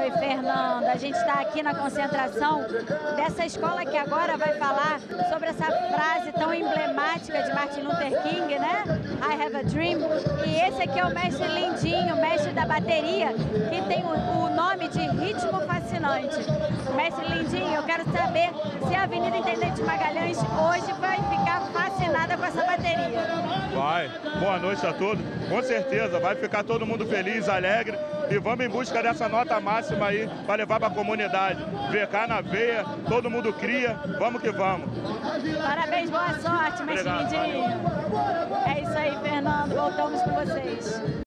Oi, Fernando. A gente está aqui na concentração dessa escola que agora vai falar sobre essa frase tão emblemática de Martin Luther King, né? I have a dream. E esse aqui é o mestre Lindinho, mestre da bateria, que tem o nome de Ritmo Fascinante. Mestre Lindinho, eu quero saber se a Avenida Intendente Magalhães hoje vai ficar fascinada com essa bateria. Vai. Boa noite a todos. Com certeza, vai ficar todo mundo feliz, alegre. E vamos em busca dessa nota máxima aí para levar para a comunidade. VK na veia, todo mundo cria, vamos que vamos. Parabéns, boa sorte, mestre Lindinho. É isso aí, Fernando. Voltamos com vocês.